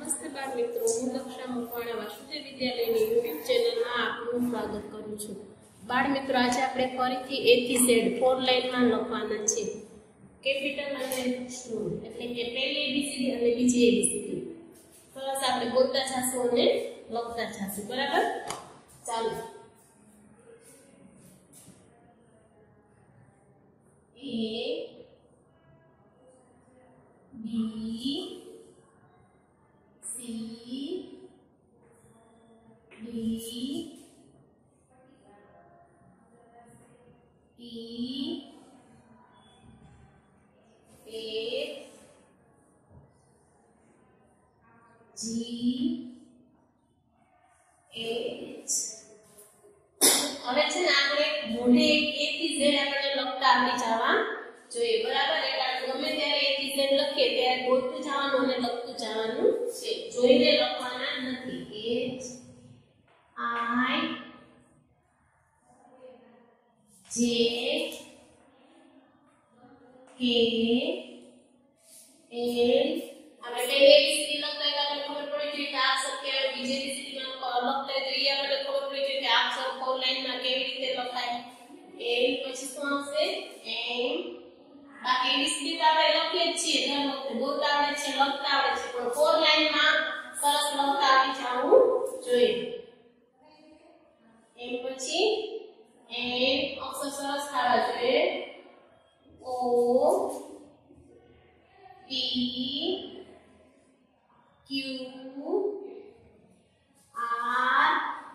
નમસ્તે બાળ મિત્રો, હું લક્ષા મકવાણા વાસુદેવ વિદ્યાલયની યુટ્યુબ ચેનલમાં આપનું સ્વાગત કરું છું। બાળ મિત્રો, આજે આપણે ફરીથી A થી Z 4 લાઈનમાં લખવાના છે। કેપિટલ અને સ્મોલ એટલે કે પહેલી ABCD અને બીજી ABCD સરસ આપણે બોલતા જાશું અને લખતા જાશું, બરાબર? ચાલો। A B C D E F G H હવે છે ને આપણે મોઢે A થી Z આપણે લખતા આવડી જવા જોઈએ, બરાબર? એટલે ગમે ત્યારે A થી Z લખીએ ત્યારે બોલતું જવાનું અને લખતું જવાનું છે, જોઈને લખવાના નથી। H I J K L આપણે પહેલી ABCD લખતા એટલે ખબર પડી જોઈએ કે આ અક્ષર કેવો, બીજી ABCD માં લખતા તો એ આપણે ખબર પડી જોઈએ કે આ અક્ષર 4 લાઈનમાં કેવી રીતે લખાય। L પછી શું આવશે? M બાકી ABCD તો આપણે લખીએ જ છીએ, દર વખતે બોલતા આવડે છે, લખતા આવડે છે, પણ 4 લાઈનમાં સરસ લખતા આવડી જવું જોઈએ। M પછી N અક્ષર સરસ થવા જોઈએ। O P Q R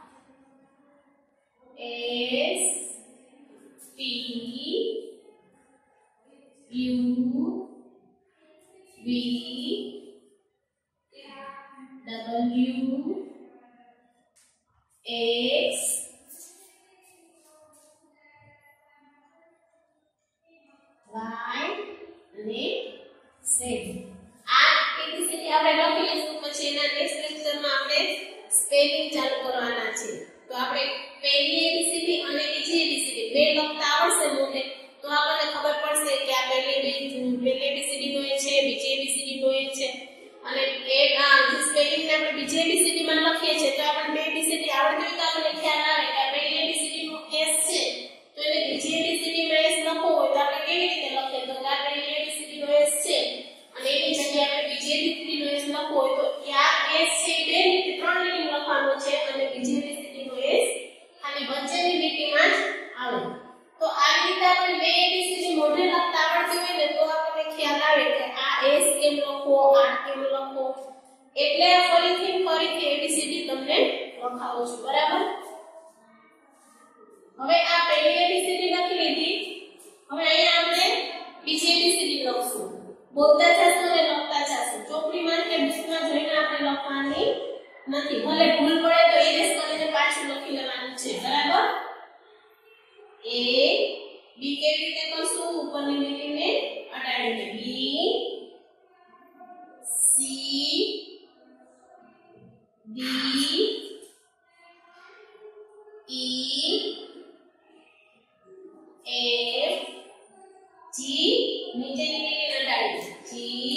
S T U V W X Y અને Z। આ ABCD આપણે લખી લઈશું, પછી એના નેક્સ્ટ લેક્ચરમાં આપણે સ્પેલિંગ ચાલુ કરવાના છે। તો આપણે પહેલી ABCD અને બીજી ABCD બે લખતા આવડશે મોઢે તો આપણને ખબર પડશે કે આ પહેલી ABCD નો એ છે, બીજી ABCD નો એ છે, અને એ જે સ્પેલિંગ ને આપણે બીજી ABCD માં લખીએ છીએ તો આપણને બે ABCD આવડતી હોય તો આપણને ખ્યાલ આવે કે આ પહેલી ABCD નો S છે તો એને બીજી ABCD માં S લખવો હોય તો આપણે કેવી રીતે લખીએ? તો આ પહેલી ABCD નો S છે અને એની જગ્યાએ આપણે બીજી ABCD નો S લખવો હોય તો આ S છે બે રીતે ત્રણ લીટી લખવાનો છે અને બીજી ABCD નો S ખાલી વચ્ચેની લીટીમાં જ આવે। તો આવી રીતે આપણે બે ABCD મોઢે લખતા આવડતી હોય ને તો આપણને ખ્યાલ આવે કે આ S કેમ લખવો, આ કેમ લખવો, એટલે ફરીથી ABCD તમને લખાવું છું, બરાબર? હવે આ પહેલી ABCD લખી લીધી, હવે અહીંયા આપણે બીજી ABCD લખશું, બોલતા જશું અને લખતા જશું। ચોપડીમાં કે બુકમાં જોઈને આપણે લખવાની નથી, ભલે ભૂલ પડે તો ઇરેઝ કરીને પાછું લખી લેવાનું છે, બરાબર? A B કેવી રીતે કરશું? ઉપરની લીટીને અડાડીને B C D E F G નીચેની લીટીને અડાડીને G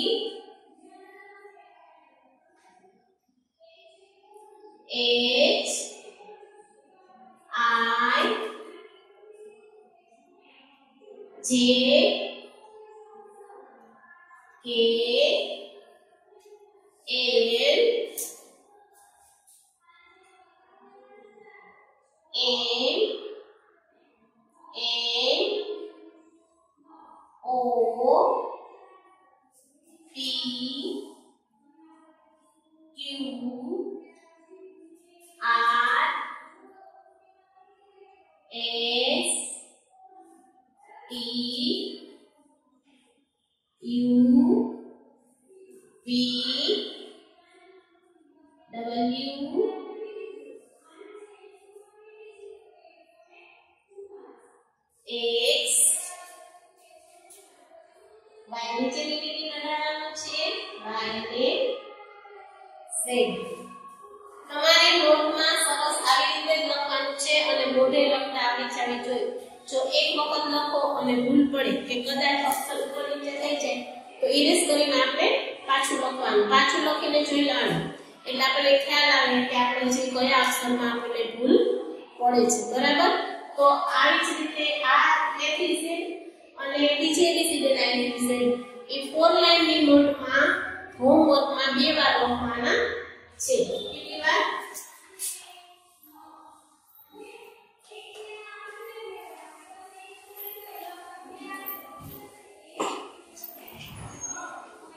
H I J K L M N O P Q R S T U V W X Y નીચેની લીટી લગાડવાનું છે, Y અને Z। તમારે નોટમાં સરસ આવી રીતે જ લખવાનું છે અને મોઢે લખતા આવડી જવી જોઈએ। જો એક વખત લખો અને ભૂલ પડે કે કદાચ અક્ષર ઉપર નીચે થઈ જાય તો ઇરેઝ કરીને આપણે પાછું લખવાનું, પાછું લખીને જોઈ લેવાનું એટલે આપણને ખ્યાલ આવે કે આપણે જે કયા અક્ષરમાં આપણને ભૂલ પડે છે, બરાબર? તો આવી જ રીતે આ ABCD અને બીજી ABCD ના ABCD એ 4 લાઈનની નોટમાં હોમવર્કમાં 2 વાર લખવાના છે. કેટલી વાર?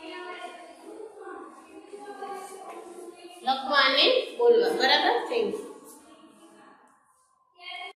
લખવા અને બોલવા, બરાબર? Thank you.